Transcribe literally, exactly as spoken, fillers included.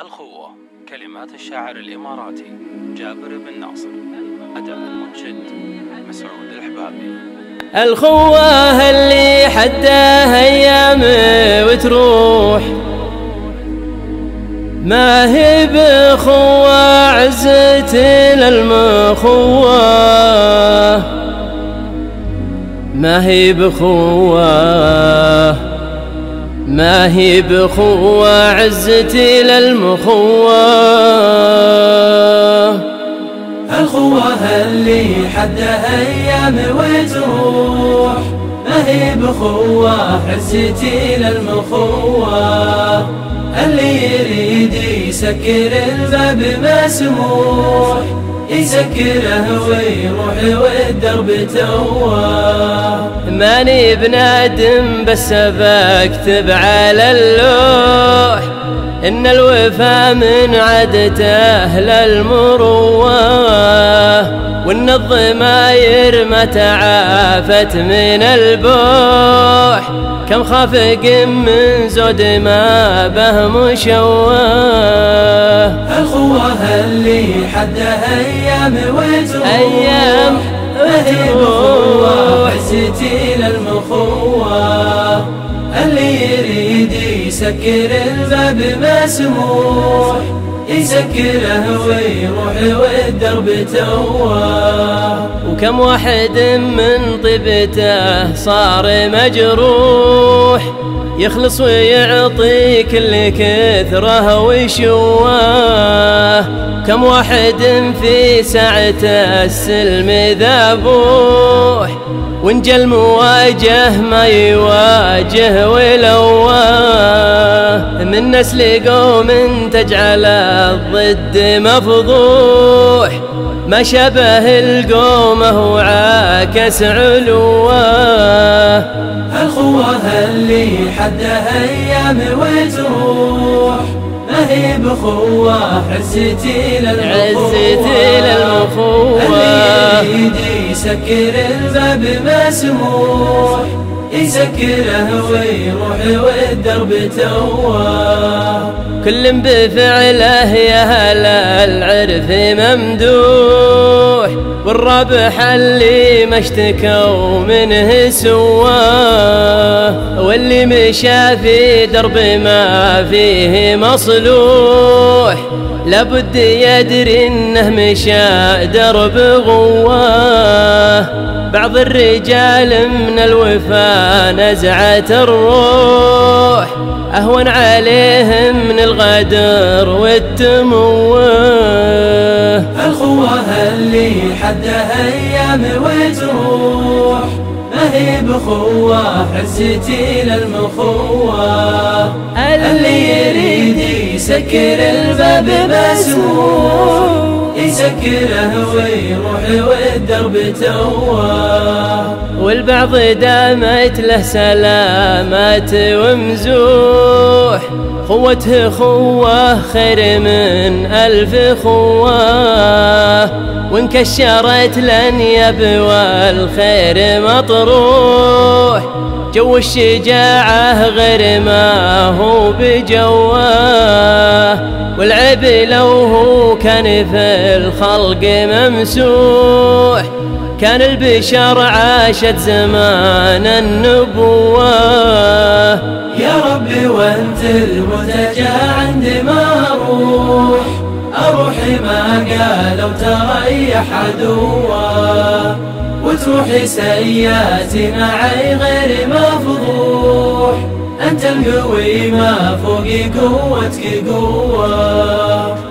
الخوة، كلمات الشاعر الإماراتي جابر بن ناصر، أداء المنشد مسعود الحبابي. الخوة اللي حدها أيام وتروح، ما هي بخوة عزتي للمخوة، ما هي بخوة ما هي بخوة عزتي للمخوة. الخوة اللي حدها أيام وتروح، ما هي بخوة عزتي للمخوة. اللي يريد يسكر الباب مسموح، يسكره ويروح والدرب توه. ماني بنادم بس بكتب على اللوح، إن الوفا من عادته للمروة، وإن الضماير ما تعافت من البوح. كم خافق من زود ما به مشوه. الخوة اللي حدها أيام وتروح، أيام ما هي بخوة عزتي للمخوة. اللي يريد يسكر الباب مسموح، يسكره ويروح والدرب توه. وكم واحد من طيبته صار مجروح، يخلص ويعطي كل كثره ويشوه. كم واحد في ساعته السلم ذبوح، وانجى المواجه ما يواجه ولوه. من نسل قوم تجعل الضد مفضوح، ما شبه القومه وعاكس علوه. الخوة اللي حدها أيام وتروح، ما هي بخوة عزتي للمخوة. اللي يريد يسكر الباب مسموح، يسكره ويروح والدرب توه. كل بفعله يا هلا العرف ممدوح، والربح اللي ما اشتكوا منه سواه. واللي مشى في درب ما فيه مصلوح، لابد يدري انه مشى درب غواه. بعض الرجال من الوفا نزعت الروح، أهون عليهم من الغدر والتموه. الخوة اللي حدها أيام وتروح، ما هي بخوة عزتي للمخوة. اللي يريد يسكر الباب مسموح، يسكره ويروح والدرب توه. والبعض دامت له سلامات ومزوح، خوته خوة خير من ألف خوة. وانكشرت الأنياب والخير مطروح، جو الشجاعة غير ما هو بجواه. والعيب لو هو كان في الخلق ممسوح، كان البشر عاشت زمان النبوة. يا ربي وانت المرتجى عندما اروح، اروح ما قالوا تريح عدوه. وتروحي سياتي معي غير مفضوح، انت القوي ما فوق قوتك قوه.